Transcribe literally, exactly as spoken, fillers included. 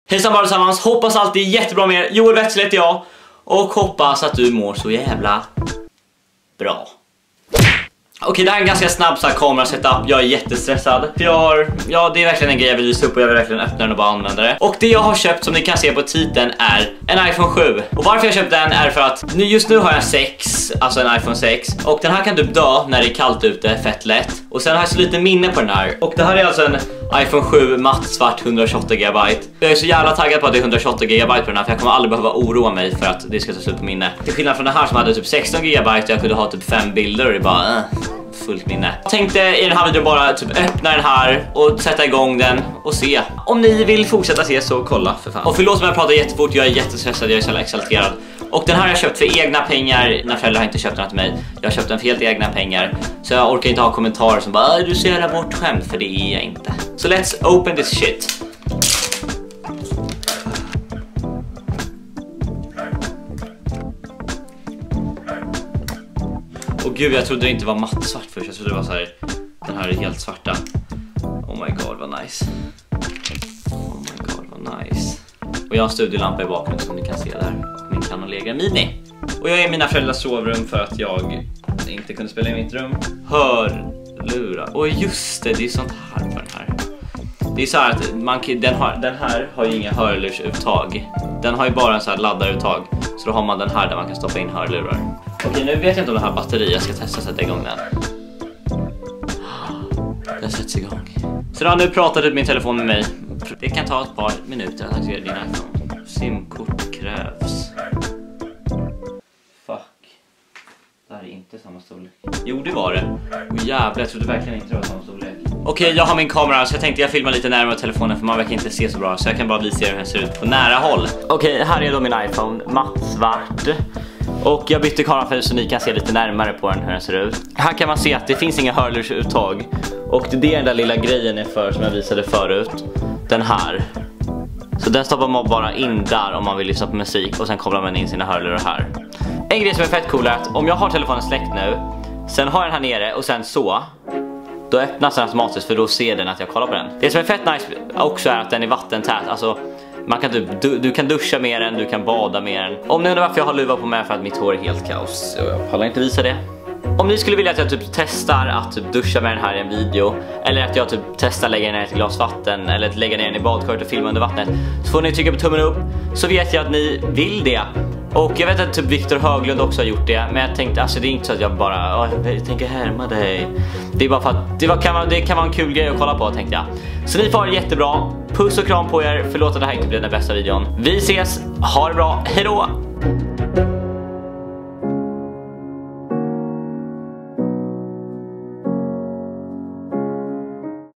Hejsan bara tillsammans, hoppas allt är jättebra med er. Joel Wetzel heter jag och hoppas att du mår så jävla bra. Okej, det här är en ganska snabb så här kamerasetup. Jag är jättestressad. Jag har, ja, det är verkligen en grej jag vill visa upp och jag vill verkligen öppna den och bara använda det. Och det jag har köpt, som ni kan se på titeln, är en iPhone sju. Och varför jag köpt den är för att nu, just nu har jag sex, alltså en iPhone sex. Och den här kan typ dö när det är kallt ute, fett lätt. Och sen har jag så lite minne på den här. Och det här är alltså en iPhone sju matt svart etthundratjugoåtta gigabyte. Jag är så jävla taggad på att det är etthundratjugoåtta gigabyte på den här, för jag kommer aldrig behöva oroa mig för att det ska ta slut på minne. Till skillnad från den här som hade typ sexton gigabyte och jag kunde ha typ fem bilder och det bara äh, fullt minne. Jag tänkte i den här videon bara typ öppna den här och sätta igång den och se. Om ni vill fortsätta se så kolla för fan. Och förlåt om jag pratar jättefort, jag är jättestressad, jag är så exalterad. Och den här har jag köpt för egna pengar. Mina föräldrar har inte köpt den till mig. Jag har köpt den för helt egna pengar. Så jag orkar inte ha kommentarer som bara du ser där bort skämt, för det är jag inte. Så so let's open this shit. Och gud, jag trodde det inte var matt svart först. Jag trodde det var så här, den här är helt svarta. Oh my god, vad nice. Oh my god, vad nice. Och jag har en studielampa i bakgrunden som ni kan se där. Min Canon Legra Mini. Och jag är i mina föräldrars sovrum för att jag inte kunde spela i mitt rum. Hörlurar. Och just det, det är sånt här på den här. Det är så här att man, den, har, den här har ju inga hörlursuttag. Den har ju bara en så här laddaruttag. Så då har man den här där man kan stoppa in hörlurar. Okej, nu vet jag inte om det här batteriet. Jag ska testa att sätta igång den. Den sätts igång. Så då, nu pratade min telefon med mig. Det kan ta ett par minuter att aktivera din iPhone. Simkort krävs. Fuck. Det här är inte samma storlek. Jo, det var det. Och jävlar, jag trodde verkligen inte det var samma storlek. Okej, jag har min kamera så jag tänkte jag filmar lite närmare telefonen för man verkar inte se så bra. Så jag kan bara visa er hur den ser ut på nära håll. Okej, här är då min iPhone. Matt svart. Och jag bytte kameran så ni kan se lite närmare på den hur den ser ut. Här kan man se att det finns inga hörlursuttag. Och det är det den där lilla grejen är för som jag visade förut. Den här. Så den stoppar man bara in där om man vill lyssna på musik. Och sen kopplar man in sina hörlurar här. En grej som är fett cool är att om jag har telefonen släckt nu, sen har jag den här nere och sen så, då öppnas den automatiskt för då ser den att jag kollar på den. Det som är fett nice också är att den är vattentät. Alltså man kan typ, du, du kan duscha med den, du kan bada med den. Om ni undrar varför jag har luva på mig för att mitt hår är helt kaos, så jag pallar inte visa det. Om ni skulle vilja att jag typ testar att typ duscha med den här i en video, eller att jag typ testar lägga ner ett glas vatten, eller att lägga ner den i badkaret och filma under vattnet, så får ni trycka på tummen upp, så vet jag att ni vill det. Och jag vet att typ Viktor Höglund också har gjort det. Men jag tänkte, alltså det är inte så att jag bara jag tänker härma dig. Det är bara för att det, var, kan vara, det kan vara en kul grej att kolla på, tänkte jag. Så ni får ha det jättebra. Puss och kram på er. Förlåt att det här inte blev den bästa videon. Vi ses, ha det bra, hejdå!